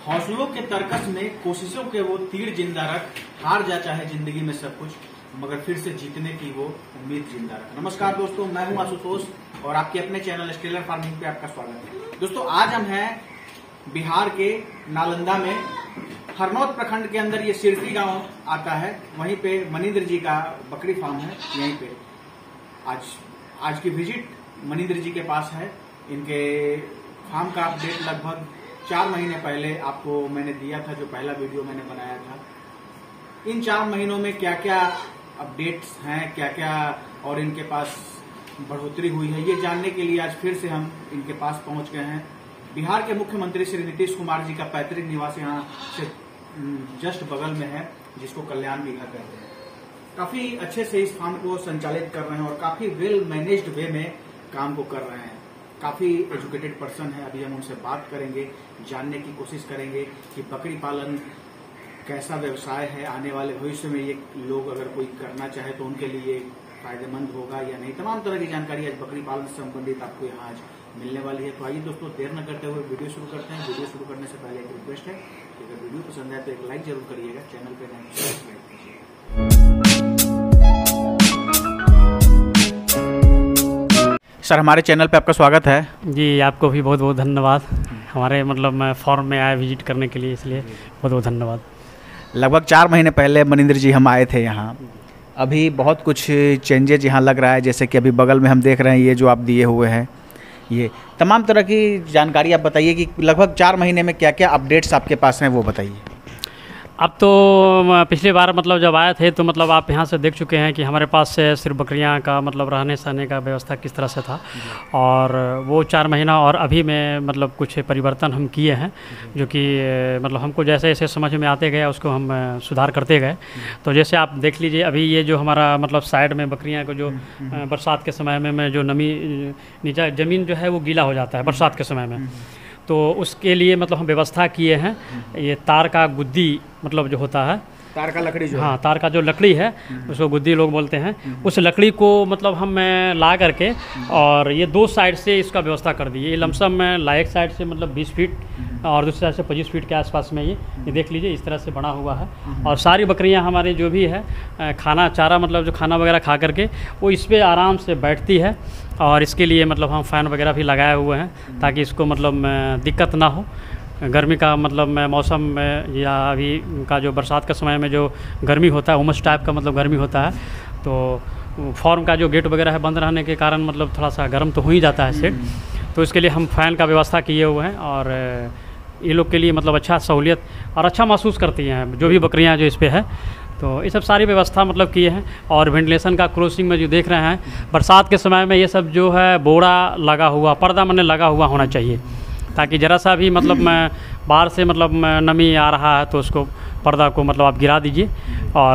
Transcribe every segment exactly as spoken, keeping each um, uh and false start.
हौसलों के तरकस में कोशिशों के वो तीर जिंदा रख, हार जा चाहे जिंदगी में सब कुछ, मगर फिर से जीतने की वो उम्मीद जिंदा रख। नमस्कार दोस्तों, मैं हूं आशुतोष और आपके अपने चैनल स्टेलर फार्मिंग पे आपका स्वागत है। दोस्तों, आज हम हैं बिहार के नालंदा में, हरनौत प्रखंड के अंदर ये सिरसी गांव आता है। वहीं पे मनिंदर जी का बकरी फार्म है। यहीं पे आज आज की विजिट मनिंदर जी के पास है। इनके फार्म का अपडेट लगभग चार महीने पहले आपको मैंने दिया था, जो पहला वीडियो मैंने बनाया था। इन चार महीनों में क्या क्या अपडेट्स हैं, क्या क्या और इनके पास बढ़ोतरी हुई है, ये जानने के लिए आज फिर से हम इनके पास पहुंच गए हैं। बिहार के मुख्यमंत्री श्री नीतीश कुमार जी का पैतृक निवास यहाँ से जस्ट बगल में है, जिसको कल्याण बीघा कहते हैं। काफी अच्छे से इस फार्म को संचालित कर रहे हैं और काफी वेल मैनेज्ड वे में काम को कर रहे हैं। काफी एजुकेटेड पर्सन है। अभी हम उनसे बात करेंगे, जानने की कोशिश करेंगे कि बकरी पालन कैसा व्यवसाय है, आने वाले भविष्य में ये लोग अगर कोई करना चाहे तो उनके लिए फायदेमंद होगा या नहीं। तमाम तरह की जानकारी आज बकरी पालन से संबंधित आपको यहाँ आज मिलने वाली है। तो आइए दोस्तों, देर न करते हुए वीडियो शुरू करते हैं। वीडियो शुरू करने से पहले एक रिक्वेस्ट है कि अगर वीडियो पसंद आए तो एक लाइक जरूर करिएगा, चैनल पर नए सब्सक्राइब कीजिएगा। सर, हमारे चैनल पे आपका स्वागत है। जी, आपको भी बहुत बहुत धन्यवाद। हमारे मतलब मैं फॉर्म में आया विजिट करने के लिए, इसलिए बहुत बहुत धन्यवाद। लगभग चार महीने पहले मनिंदर जी हम आए थे यहाँ। अभी बहुत कुछ चेंजेज यहाँ लग रहा है, जैसे कि अभी बगल में हम देख रहे हैं ये जो आप दिए हुए हैं, ये तमाम तरह की जानकारी आप बताइए कि लगभग चार महीने में क्या क्या अपडेट्स आपके पास हैं, वो बताइए। अब तो पिछली बार मतलब जब आए थे तो मतलब आप यहाँ से देख चुके हैं कि हमारे पास से सिर्फ बकरियाँ का मतलब रहने सहने का व्यवस्था किस तरह से था, और वो चार महीना और अभी में मतलब कुछ परिवर्तन हम किए हैं, जो कि मतलब हमको जैसे जैसे समझ में आते गए उसको हम सुधार करते गए। तो जैसे आप देख लीजिए, अभी ये जो हमारा मतलब साइड में बकरियाँ को जो बरसात के समय में, में जो नमी नीचे ज़मीन जो है वो गीला हो जाता है बरसात के समय में, तो उसके लिए मतलब हम व्यवस्था किए हैं। ये तार का गुद्दी मतलब जो होता है, तार का लकड़ी जो हाँ तार का जो लकड़ी है उसको गुद्दी लोग बोलते हैं, उस लकड़ी को मतलब हम ला करके और ये दो साइड से इसका व्यवस्था कर दी। ये लमसम में लाइक साइड से मतलब बीस फीट और दूसरी साइड से पच्चीस फीट के आसपास में ये ये देख लीजिए इस तरह से बना हुआ है। और सारी बकरियां हमारी जो भी है खाना चारा मतलब जो खाना वगैरह खा करके वो इस पर आराम से बैठती है, और इसके लिए मतलब हम फ़ैन वगैरह भी लगाए हुए हैं ताकि इसको मतलब दिक्कत ना हो। गर्मी का मतलब मौसम में या अभी का जो बरसात के समय में जो गर्मी होता है, उमस टाइप का मतलब गर्मी होता है, तो फार्म का जो गेट वगैरह है बंद रहने के कारण मतलब थोड़ा सा गर्म तो हो ही जाता है सेट। तो इसके लिए हम फ़ैन का व्यवस्था किए हुए हैं, और ये लोग के लिए मतलब अच्छा सहूलियत और अच्छा महसूस करती हैं जो भी बकरियां जो इस पर है। तो ये सब सारी व्यवस्था मतलब किए हैं। और वेंटिलेशन का क्रॉसिंग में जो देख रहे हैं, बरसात के समय में ये सब जो है बोरा लगा हुआ, पर्दा मैंने लगा हुआ होना चाहिए, ताकि ज़रा सा भी मतलब मैं बाहर से मतलब नमी आ रहा है तो उसको पर्दा को मतलब आप गिरा दीजिए, और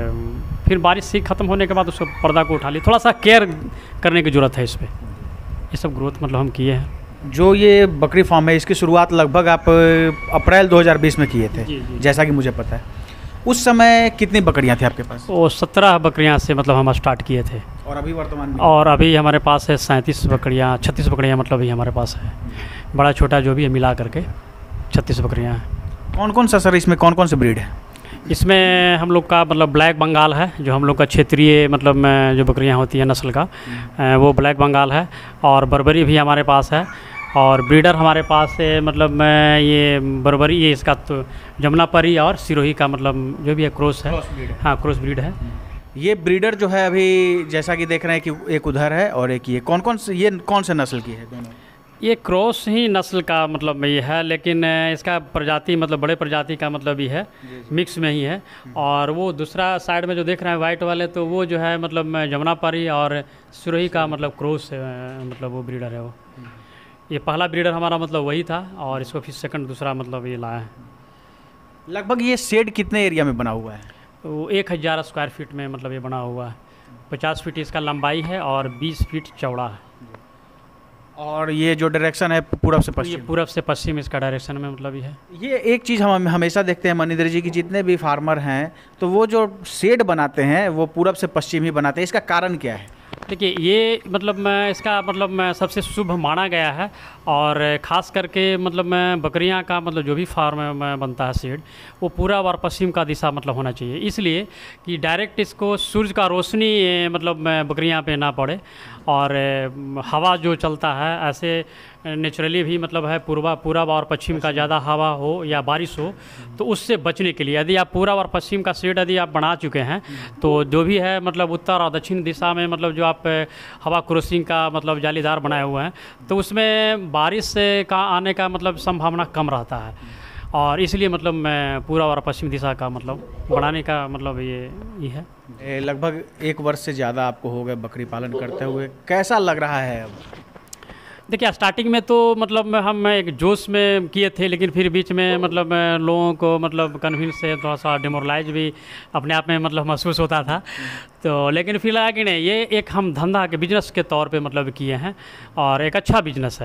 फिर बारिश से ख़त्म होने के बाद उसको पर्दा को उठा लीजिए। थोड़ा सा केयर करने की ज़रूरत है इस पर। ये सब ग्रोथ मतलब हम किए हैं। जो ये बकरी फार्म है, इसकी शुरुआत लगभग आप अप्रैल दो हज़ार बीस में किए थे, जी, जी। जैसा कि मुझे पता है। उस समय कितनी बकरियां थी आपके पास? वो सत्रह बकरियां से मतलब हम स्टार्ट किए थे, और अभी वर्तमान में और अभी हमारे पास है सैंतीस बकरियां, छत्तीस बकरियां मतलब अभी हमारे पास है। बड़ा छोटा जो भी है मिला करके छत्तीस बकरियां हैं। कौन कौन सा सर इसमें कौन कौन से ब्रीड है? इसमें हम लोग का मतलब ब्लैक बंगाल है, जो हम लोग का क्षेत्रीय मतलब जो बकरियां होती है नस्ल का, वो ब्लैक बंगाल है। और बर्बरी भी हमारे पास है, और ब्रीडर हमारे पास है मतलब ये बर्बरी, ये इसका तो जमुनापरी और सिरोही का मतलब जो भी है क्रॉस है, हाँ क्रॉस ब्रीड है। ये ब्रीडर जो है अभी जैसा कि देख रहे हैं कि एक उधर है और एक ये कौन कौन से, ये कौन से नस्ल की है दोनों? ये क्रॉस ही नस्ल का मतलब ये है, लेकिन इसका प्रजाति मतलब बड़े प्रजाति का मतलब ये है, मिक्स में ही है। और वो दूसरा साइड में जो देख रहे हैं वाइट वाले, तो वो जो है मतलब जमुनापरी और सिरोही का मतलब क्रॉस मतलब वो ब्रीडर है। वो ये पहला ब्रीडर हमारा मतलब वही था, और इसको फिर सेकंड दूसरा मतलब ये लाया है। लगभग ये शेड कितने एरिया में बना हुआ है? वो एक हज़ार स्क्वायर फीट में मतलब ये बना हुआ है। पचास फीट इसका लंबाई है और बीस फीट चौड़ा है। और ये जो डायरेक्शन है पूरब से पश्चिम, ये पूरब से पश्चिम इसका डायरेक्शन में मतलब ये है। ये एक चीज़ हम हमेशा देखते हैं मनिंदर जी की, जितने भी फार्मर हैं तो वो जो शेड बनाते हैं वो पूरब से पश्चिम ही बनाते हैं। इसका कारण क्या है? देखिए ये मतलब मैं इसका मतलब मैं सबसे शुभ माना गया है, और ख़ास करके मतलब मैं बकरियां का मतलब जो भी फार्म में बनता है शेड, वो पूरा और पश्चिम का दिशा मतलब होना चाहिए, इसलिए कि डायरेक्ट इसको सूर्य का रोशनी मतलब बकरियां पे ना पड़े, और हवा जो चलता है ऐसे नेचुरली भी मतलब है पूर्वा पूरब और पश्चिम का ज़्यादा हवा हो या बारिश हो, तो उससे बचने के लिए यदि आप पूरब और पश्चिम का शेड यदि आप बना चुके हैं, तो जो भी है मतलब उत्तर और दक्षिण दिशा में मतलब जो आप हवा क्रॉसिंग का मतलब जालीदार बनाए हुए हैं, तो उसमें बारिश का आने का मतलब संभावना कम रहता है, और इसलिए मतलब मैं पूरा और पश्चिम दिशा का मतलब बनाने का मतलब ये ये है। लगभग एक वर्ष से ज़्यादा आपको हो गए बकरी पालन करते हुए, कैसा लग रहा है अब? देखिए स्टार्टिंग में तो मतलब हम एक जोश में किए थे, लेकिन फिर बीच में मतलब लोगों को मतलब कन्विंस से थोड़ा सा डिमोरलाइज भी अपने आप में मतलब महसूस होता था, तो लेकिन फिर लगा कि नहीं, ये एक हम धंधा के बिजनेस के तौर पे मतलब किए हैं, और एक अच्छा बिजनेस है,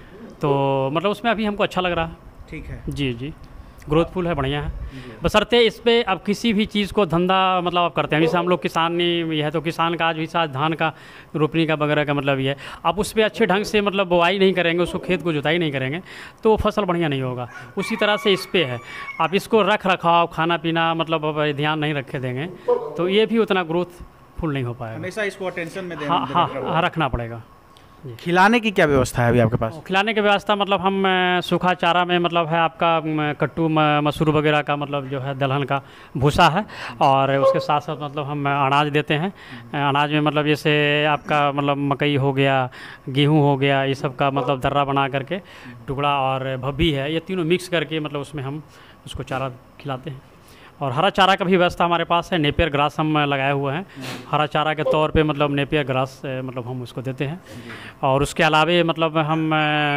तो मतलब उसमें अभी हमको अच्छा लग रहा है। ठीक है जी जी, ग्रोथफुल है, बढ़िया है, बशर्ते इस पर अब किसी भी चीज़ को धंधा मतलब आप करते हैं, जैसे हम लोग किसानी ये है, तो किसान का आज भी साथ धान का रोपनी का वगैरह का मतलब ये है, आप उस पर अच्छे ढंग से मतलब बुआई नहीं करेंगे, उसको खेत को जुताई नहीं करेंगे, तो फसल बढ़िया नहीं होगा। उसी तरह से इस पर है, आप इसको रख रखाव खाना पीना मतलब ध्यान नहीं रखे देंगे, तो ये भी उतना ग्रोथफुल नहीं हो पाएगा। हमेशा इसको अटेंशन में देना, हाँ हाँ हाँ रखना पड़ेगा। खिलाने की क्या व्यवस्था है अभी आपके पास? खिलाने की व्यवस्था मतलब हम सूखा चारा में मतलब है आपका कट्टू मसूर वगैरह का मतलब जो है दलहन का भूसा है, और उसके साथ साथ मतलब हम अनाज देते हैं। अनाज में मतलब जैसे आपका मतलब मकई हो गया, गेहूं हो गया, ये सब का मतलब दर्रा बना करके टुकड़ा और भब्बी है, ये तीनों मिक्स करके मतलब उसमें हम उसको चारा खिलाते हैं। और हरा चारा का भी व्यवस्था हमारे पास है, नेपियर ग्रास हम लगाए हुए हैं, हरा चारा के तौर पे मतलब नेपियर ग्रास मतलब हम उसको देते हैं। और उसके अलावे मतलब हम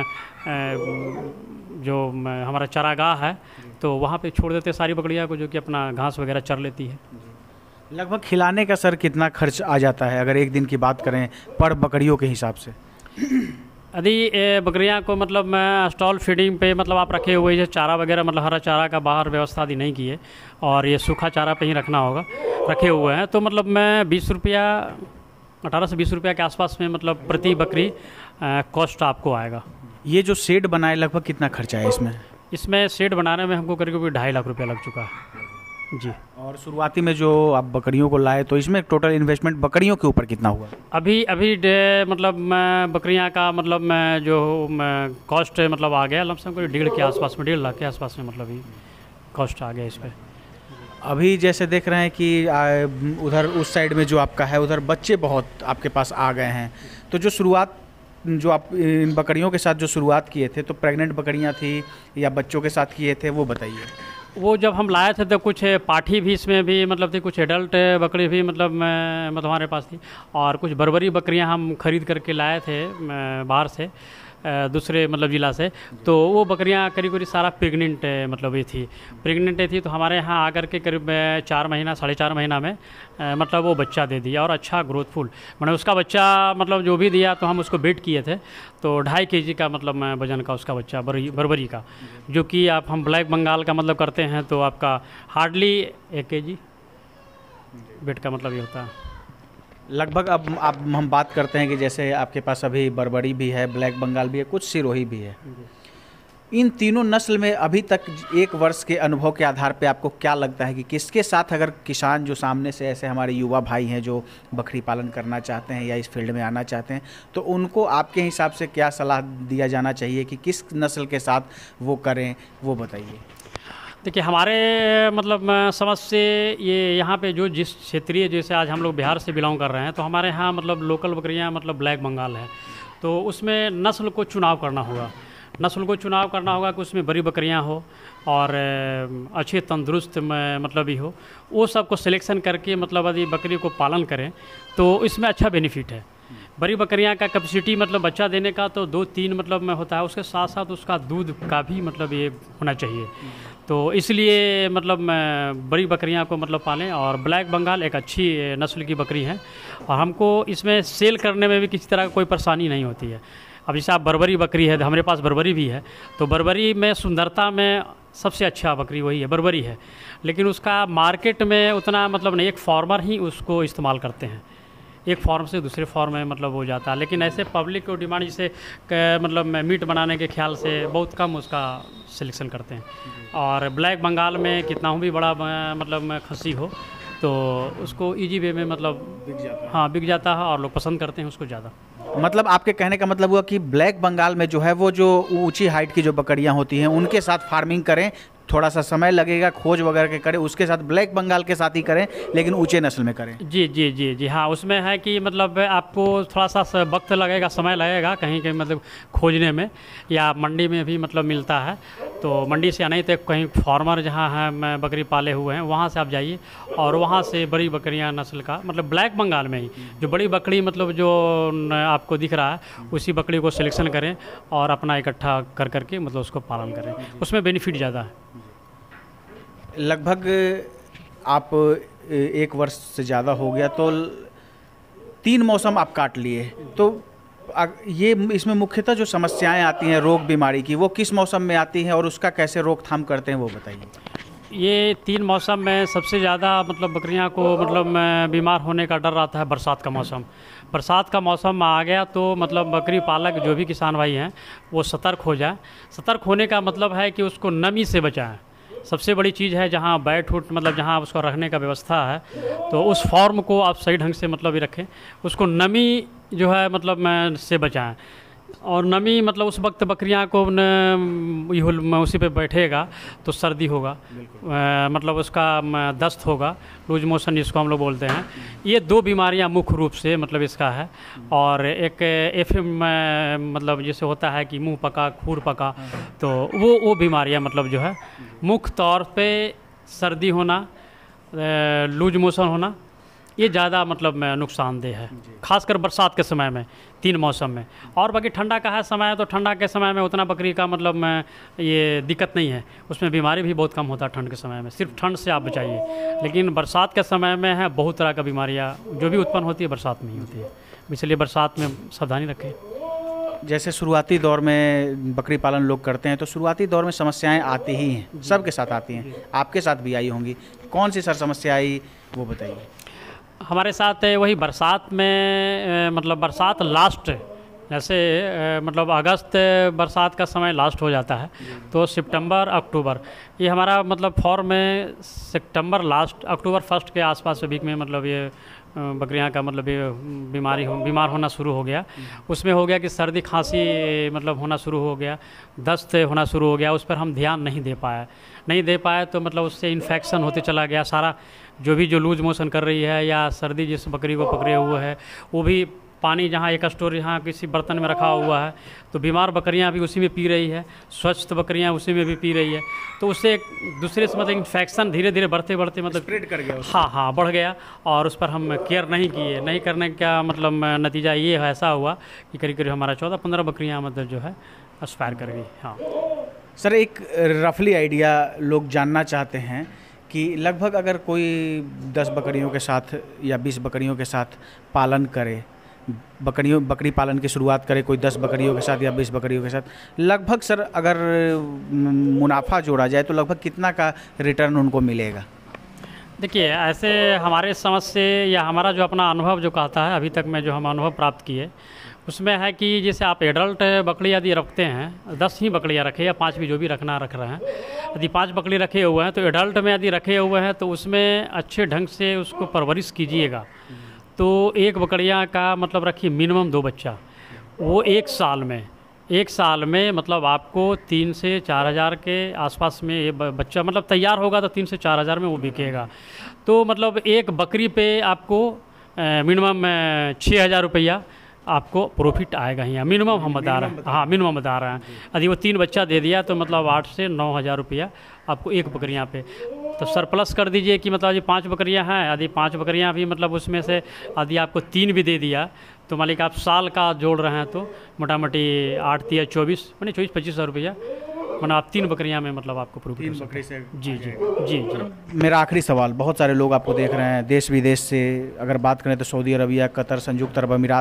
जो हमारा चारागाह है, तो वहाँ पे छोड़ देते हैं सारी बकरियाँ को, जो कि अपना घास वगैरह चर लेती है। लगभग खिलाने का सर कितना खर्च आ जाता है, अगर एक दिन की बात करें पर बकरियों के हिसाब से? यदि बकरियां को मतलब मैं स्टॉल फीडिंग पे मतलब आप रखे हुए जैसे चारा वगैरह मतलब हरा चारा का बाहर व्यवस्था आदि नहीं किए, और ये सूखा चारा पे ही रखना होगा, रखे हुए हैं, तो मतलब मैं बीस रुपया अठारह से बीस रुपया के आसपास में मतलब प्रति बकरी कॉस्ट आपको आएगा। ये जो शेड बनाए लगभग कितना खर्चा है इसमें? इसमें शेड बनाने में हमको करीब करीब ढाई लाख रुपया लग चुका है जी। और शुरुआती में जो आप बकरियों को लाए, तो इसमें टोटल इन्वेस्टमेंट बकरियों के ऊपर कितना हुआ? अभी अभी मतलब मैं बकरियां का मतलब मैं जो मैं कॉस्ट मतलब आ गया लमसम को डेढ़ के आसपास में, डेढ़ लाख के आसपास में मतलब ही कॉस्ट आ गया इस पर। अभी जैसे देख रहे हैं कि उधर उस साइड में जो आपका है, उधर बच्चे बहुत आपके पास आ गए हैं, तो जो शुरुआत जो आप इन बकरियों के साथ जो शुरुआत किए थे, तो प्रेग्नेंट बकरियां थी या बच्चों के साथ किए थे, वो बताइए। वो जब हम लाए थे तो कुछ पाठी भी इसमें भी मतलब थी, कुछ एडल्ट बकरी भी मतलब मैं मतलब हमारे पास थी, और कुछ बर्बरी बकरियां हम खरीद करके लाए थे बाहर से, दूसरे मतलब ज़िला से, तो वो बकरियां करीब करीब सारा प्रेग्नेंट मतलब ये थी प्रेग्नेंट थी तो हमारे यहाँ आकर के करीब चार महीना साढ़े चार महीना में मतलब वो बच्चा दे दिया, और अच्छा ग्रोथफुल मैंने उसका बच्चा मतलब जो भी दिया, तो हम उसको वेट किए थे, तो ढाई के जी का मतलब वजन का उसका बच्चा बर्बरी बर्बरी का, जो कि आप हम ब्लैक बंगाल का मतलब करते हैं, तो आपका हार्डली एक के जी वेट का मतलब ये होता है लगभग। अब अब हम बात करते हैं कि जैसे आपके पास अभी बर्बरी भी है, ब्लैक बंगाल भी है, कुछ सिरोही भी है, इन तीनों नस्ल में अभी तक एक वर्ष के अनुभव के आधार पे आपको क्या लगता है कि किसके साथ, अगर किसान जो सामने से ऐसे हमारे युवा भाई हैं जो बकरी पालन करना चाहते हैं या इस फील्ड में आना चाहते हैं, तो उनको आपके हिसाब से क्या सलाह दिया जाना चाहिए कि किस नस्ल के साथ वो करें, वो बताइए। देखिए हमारे मतलब समझ से ये यहाँ पे जो जिस क्षेत्रीय, जैसे आज हम लोग बिहार से बिलोंग कर रहे हैं, तो हमारे यहाँ मतलब लोकल बकरियाँ मतलब ब्लैक बंगाल है, तो उसमें नस्ल को चुनाव करना होगा नस्ल को चुनाव करना होगा कि उसमें बड़ी बकरियां हो और अच्छे तंदुरुस्त मतलब भी हो, वो सब को सिलेक्शन करके मतलब यदि बकरी को पालन करें तो इसमें अच्छा बेनिफिट है। बड़ी बकरियां का कैपेसिटी मतलब बच्चा देने का तो दो तीन मतलब में होता है, उसके साथ साथ उसका दूध का भी मतलब ये होना चाहिए, तो इसलिए मतलब मैं बड़ी बकरियां को मतलब पालें। और ब्लैक बंगाल एक अच्छी नस्ल की बकरी है और हमको इसमें सेल करने में भी किसी तरह का कोई परेशानी नहीं होती है। अब जैसे आप बर्बरी बकरी है, हमारे पास बर्बरी भी है, तो बर्बरी में सुंदरता में सबसे अच्छा बकरी वही है, बर्बरी है, लेकिन उसका मार्केट में उतना मतलब नहीं, एक फार्मर ही उसको इस्तेमाल करते हैं, एक फॉर्म से दूसरे फॉर्म में मतलब हो जाता है। लेकिन ऐसे पब्लिक को डिमांड जैसे क- मतलब मीट बनाने के ख्याल से बहुत कम उसका सिलेक्शन करते हैं। और ब्लैक बंगाल में कितना भी बड़ा अ, मतलब खस्सी हो तो उसको इजी वे में मतलब बिक जाता है। हाँ बिक जाता है और लोग पसंद करते हैं उसको ज़्यादा। मतलब आपके कहने का मतलब हुआ कि ब्लैक बंगाल में जो है वो जो ऊंची हाइट की जो बकरियां होती हैं उनके साथ फार्मिंग करें, थोड़ा सा समय लगेगा, खोज वगैरह के करें, उसके साथ ब्लैक बंगाल के साथ ही करें, लेकिन ऊंचे नस्ल में करें। जी जी जी जी हाँ, उसमें है कि मतलब आपको थोड़ा सा स- वक्त लगेगा, समय लगेगा कहीं कहीं मतलब खोजने में, या मंडी में भी मतलब मिलता है तो मंडी से नहीं तो कहीं फार्मर जहाँ है मैं बकरी पाले हुए हैं वहाँ से आप जाइए और वहाँ से बड़ी बकरियाँ नस्ल का मतलब ब्लैक बंगाल में ही जो बड़ी बकरी मतलब जो न- आपको दिख रहा है उसी बकरी को सिलेक्शन करें और अपना इकट्ठा कर करके मतलब उसको पालन करें, उसमें बेनिफिट ज़्यादा है। लगभग आप एक वर्ष से ज़्यादा हो गया तो तीन मौसम आप काट लिए, तो अग- ये इसमें मुख्यतः जो समस्याएं आती हैं रोग बीमारी की वो किस मौसम में आती हैं और उसका कैसे रोकथाम करते हैं वो बताइए। ये तीन मौसम में सबसे ज़्यादा मतलब बकरियां को मतलब अ, बीमार होने का डर रहता है बरसात का मौसम। बरसात का मौसम आ गया तो मतलब बकरी पालक जो भी किसान भाई हैं वो सतर्क हो जाए। सतर्क होने का मतलब है कि उसको नमी से बचाएं। सबसे बड़ी चीज़ है जहाँ बैठ उठ मतलब जहाँ उसको रखने का व्यवस्था है तो उस फॉर्म को आप सही ढंग से मतलब ही रखें, उसको नमी जो है मतलब मैं से बचाएं। और नमी मतलब उस वक्त बकरियां को न ये हुल- उसी पे बैठेगा तो सर्दी होगा, अ, मतलब उसका म, दस्त होगा, लूज मोशन जिसको हम लोग बोलते हैं। ये दो बीमारियां मुख्य रूप से मतलब इसका है। और एक एफ मतलब जैसे होता है कि मुंह पका खूर पका, तो वो वो बीमारियां मतलब जो है मुख्य तौर पे सर्दी होना, अ, लूज मोशन होना, ये ज़्यादा मतलब में नुकसानदेह है खासकर बरसात के समय में तीन मौसम में। और बाकी ठंडा का है समय तो ठंडा के समय में उतना बकरी का मतलब में ये दिक्कत नहीं है, उसमें बीमारी भी बहुत कम होता है ठंड के समय में, सिर्फ ठंड से आप बचाइए। लेकिन बरसात के समय में है बहुत तरह का बीमारियाँ जो भी उत्पन्न होती है बरसात में ही होती है, इसलिए बरसात में सावधानी रखें। जैसे शुरुआती दौर में बकरी पालन लोग करते हैं तो शुरुआती दौर में समस्याएं आती ही हैं, सबके साथ आती हैं, आपके साथ भी आई होंगी। कौन सी सर समस्या आई वो बताइए। हमारे साथ वही बरसात में अ, मतलब बरसात लास्ट जैसे अ, मतलब अगस्त बरसात का समय लास्ट हो जाता है तो सितंबर अक्टूबर ये हमारा मतलब फॉर्म में सितंबर लास्ट अक्टूबर फर्स्ट के आसपास वीक में मतलब ये अ, बकरियां का मतलब ये बीमारी हो बीमार होना शुरू हो गया। उसमें हो गया कि सर्दी खांसी मतलब होना शुरू हो गया, दस्त होना शुरू हो गया, उस पर हम ध्यान नहीं दे पाए नहीं दे पाए तो मतलब उससे इन्फेक्शन होते चला गया सारा, जो भी जो लूज मोशन कर रही है या सर्दी जिस बकरी को पकड़े हुए है वो भी पानी जहाँ एक स्टोर यहाँ किसी बर्तन में रखा हुआ है तो बीमार बकरियाँ भी उसी में पी रही है, स्वस्थ बकरियाँ उसी में भी पी रही है, तो उससे एक दूसरे से मतलब इन्फेक्शन धीरे धीरे बढ़ते बढ़ते मतलब स्प्रेड कर गया उसको। हाँ हाँ बढ़ गया। और उस पर हम केयर नहीं किए, नहीं करने का मतलब नतीजा ये ऐसा हुआ कि करीब करीब हमारा चौदह पंद्रह बकरियाँ मतलब जो है एक्सपायर कर गई। हाँ सर एक रफली आइडिया लोग जानना चाहते हैं कि लगभग अगर कोई दस बकरियों के साथ या बीस बकरियों के साथ पालन करे, बकरियों बकरी पालन की शुरुआत करे कोई दस बकरियों के साथ या बीस बकरियों के साथ, लगभग सर अगर मुनाफा जोड़ा जाए तो लगभग कितना का रिटर्न उनको मिलेगा? देखिए ऐसे हमारे समझ से या हमारा जो अपना अनुभव जो कहता है अभी तक में जो हम अनुभव प्राप्त किए उसमें है कि जैसे आप एडल्ट बकरी यदि रखते हैं, दस ही बकरियां रखे या पाँच भी जो भी रखना रख रहे हैं, यदि पाँच बकरी रखे हुए हैं तो एडल्ट में यदि रखे हुए हैं तो उसमें अच्छे ढंग से उसको परवरिश कीजिएगा तो एक बकरियां का मतलब रखिए मिनिमम दो बच्चा, वो एक साल में एक साल में मतलब आपको तीन से चार हज़ार के आसपास में ये ब- बच्चा मतलब तैयार होगा तो तीन से चार हज़ार में वो बिकेगा। तो मतलब एक बकरी पे आपको मिनिमम छः हज़ार रुपया आपको प्रॉफिट आएगा ही, मिनिमम हम बता रहे हैं। हाँ मिनिमम बता रहे हैं। यदि वो तीन बच्चा दे दिया तो मतलब आठ से नौ हज़ार रुपया आपको एक बकरियां पे, तो सरप्लस कर दीजिए कि मतलब यदि पांच बकरियां हैं, यदि पांच बकरियां भी मतलब उसमें से यदि आपको तीन भी दे दिया तो मालिक आप साल का जोड़ रहे हैं तो मोटा मोटी आठ तिया चौबीस मैंने चौबीस पच्चीस हज़ार रुपया मतलब आप तीन बकरियां में मतलब आपको प्रॉफिट तीन हो सकता बकरी है। से जी जी जी जी मेरा आखिरी सवाल, बहुत सारे लोग आपको देख रहे हैं देश विदेश से, अगर बात करें तो सऊदी अरबिया, कतर, संयुक्त अरब अमीरात,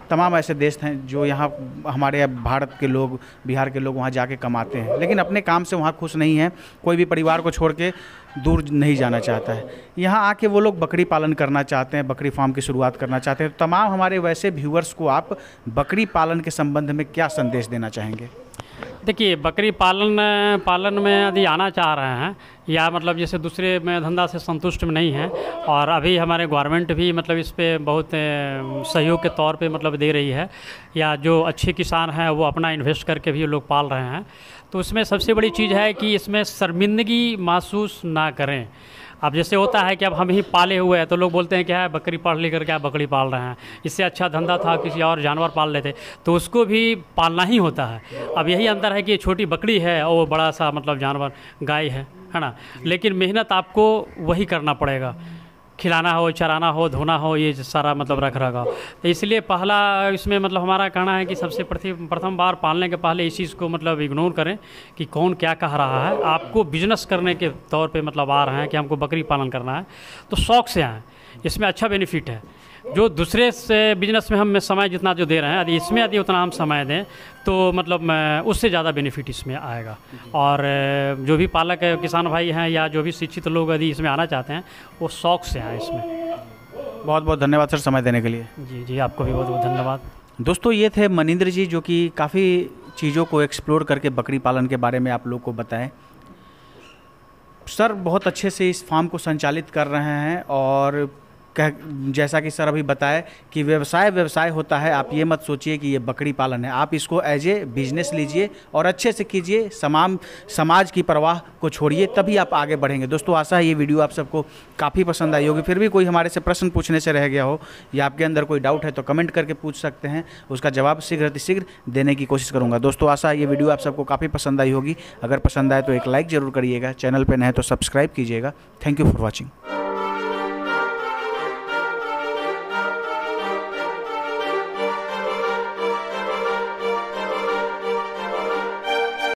तमाम ऐसे देश हैं जो यहाँ हमारे भारत के लोग, बिहार के लोग वहाँ जाके कमाते हैं, लेकिन अपने काम से वहाँ खुश नहीं हैं। कोई भी परिवार को छोड़ के दूर नहीं जाना चाहता है। यहाँ आके वो लोग बकरी पालन करना चाहते हैं, बकरी फार्म की शुरुआत करना चाहते हैं। तो तमाम हमारे वैसे व्यूअर्स को आप बकरी पालन के संबंध में क्या संदेश देना चाहेंगे? देखिए, बकरी पालन पालन में यदि आना चाह रहे हैं या मतलब जैसे दूसरे में धंधा से संतुष्ट में नहीं है, और अभी हमारे गवर्नमेंट भी मतलब इस पे बहुत सहयोग के तौर पे मतलब दे रही है, या जो अच्छे किसान हैं वो अपना इन्वेस्ट करके भी लोग पाल रहे हैं, तो उसमें सबसे बड़ी चीज़ है कि इसमें शर्मिंदगी महसूस ना करें। अब जैसे होता है कि अब हम ही पाले हुए हैं तो लोग बोलते हैं क्या है, बकरी पढ़ लिख कर क्या बकरी पाल रहे हैं, इससे अच्छा धंधा था किसी और जानवर पाल लेते, तो उसको भी पालना ही होता है। अब यही अंतर है कि ये छोटी बकरी है और वो बड़ा सा मतलब जानवर गाय है है ना, लेकिन मेहनत आपको वही करना पड़ेगा, खिलाना हो, चराना हो, धोना हो, ये सारा मतलब रख रखा। तो इसलिए पहला इसमें मतलब हमारा कहना है कि सबसे प्रथम प्रथम बार पालने के पहले इस चीज़ को मतलब इग्नोर करें कि कौन क्या कह रहा है। आपको बिजनेस करने के तौर पे मतलब आ रहे हैं कि हमको बकरी पालन करना है, तो शौक़ से आएँ, इसमें अच्छा बेनिफिट है। जो दूसरे से बिजनेस में हम समय जितना जो दे रहे हैं, यदि इसमें यदि उतना हम समय दें तो मतलब उससे ज़्यादा बेनिफिट इसमें आएगा। और जो भी पालक किसान भाई हैं या जो भी शिक्षित लोग यदि इसमें आना चाहते हैं वो शौक़ से आए इसमें। बहुत बहुत धन्यवाद सर समय देने के लिए। जी जी, आपको भी बहुत बहुत धन्यवाद। दोस्तों, ये थे मनिंदर जी जो कि काफ़ी चीज़ों को एक्सप्लोर करके बकरी पालन के बारे में आप लोग को बताएं। सर बहुत अच्छे से इस फार्म को संचालित कर रहे हैं, और कह जैसा कि सर अभी बताए कि व्यवसाय व्यवसाय होता है। आप ये मत सोचिए कि ये बकरी पालन है, आप इसको एज ए बिजनेस लीजिए और अच्छे से कीजिए, तमाम समाज की परवाह को छोड़िए, तभी आप आगे बढ़ेंगे। दोस्तों, आशा है ये वीडियो आप सबको काफ़ी पसंद आई होगी। फिर भी कोई हमारे से प्रश्न पूछने से रह गया हो या आपके अंदर कोई डाउट है तो कमेंट करके पूछ सकते हैं, उसका जवाब शीघ्र अतिशीघ्र देने की कोशिश करूँगा। दोस्तों, आशा है ये वीडियो आप सबको काफ़ी पसंद आई होगी। अगर पसंद आए तो एक लाइक ज़रूर करिएगा, चैनल पर नए तो सब्सक्राइब कीजिएगा। Thank you for watching.